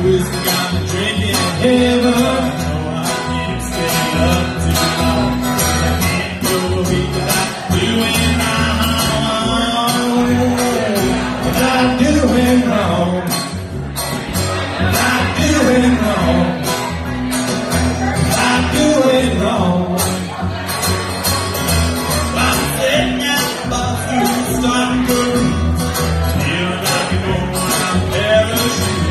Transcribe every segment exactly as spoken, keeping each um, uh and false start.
whiskey got me drinking in heaven. Oh, I can't stay up too long. I can't go a week without doing wrong. Without doing wrong. Without doing wrong. Without doing wrong. I'm sitting at the bathroom, starting to read. Feeling like you're going on a parachute.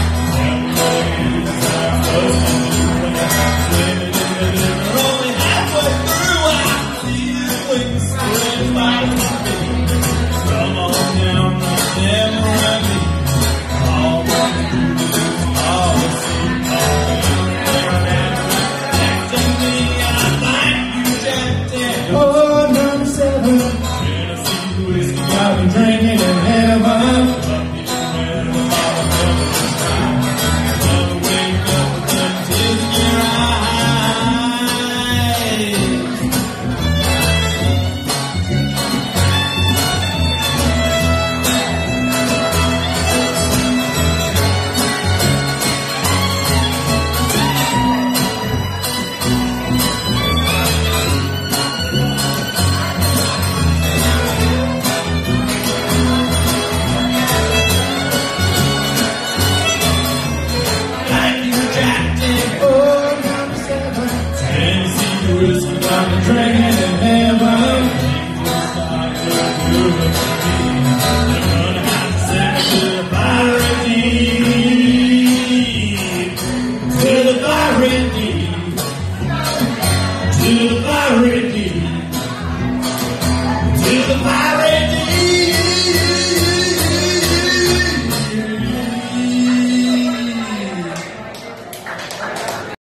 Only halfway through, I see the wings spread by the feet. Come on down, never run me. All one do is all the same. Next to me, I like you, Jack Daniels. Oh, number seven. Tennessee whiskey got me drinking in heaven. Whiskey got me drinking in heaven. They're gonna have to send me to the pirate deep. To the pirate deep. To the pirate deep. To the pirate